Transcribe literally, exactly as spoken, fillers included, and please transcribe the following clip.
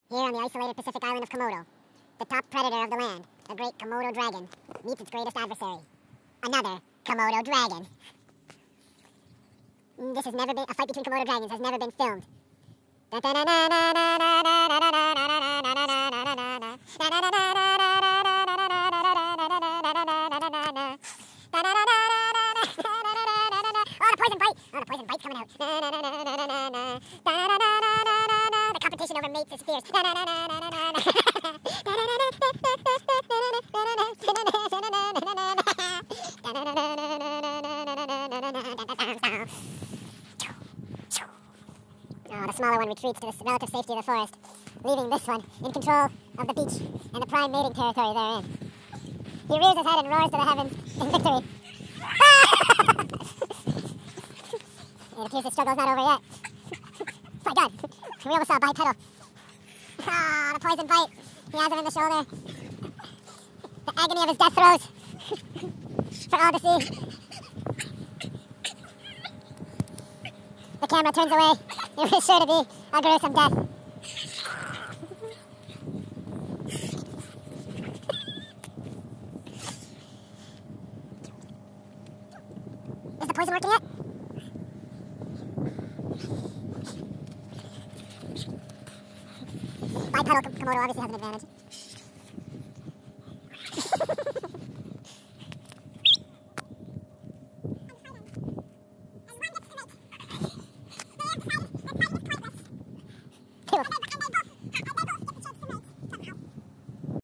Here on the isolated Pacific island of Komodo, the top predator of the land, the great Komodo dragon, meets its greatest adversary, another Komodo dragon. This has never been, a fight between Komodo dragons has never been filmed. Oh, the poison bite! Oh, the poison bite's coming out. The competition over mates is fierce. Oh, the smaller one retreats to the relative safety of the forest, leaving this one in control of the beach and the prime mating territory therein. He rears his head and roars to the heavens in victory. It appears the struggle's not over yet. My God, we almost saw a bipedal. Ah, the poison bite. He has him in the shoulder. The agony of his death throes for all to see. The camera turns away. It was sure to be a gruesome death. Is the poison working yet? Bipedal Komodo obviously has an advantage.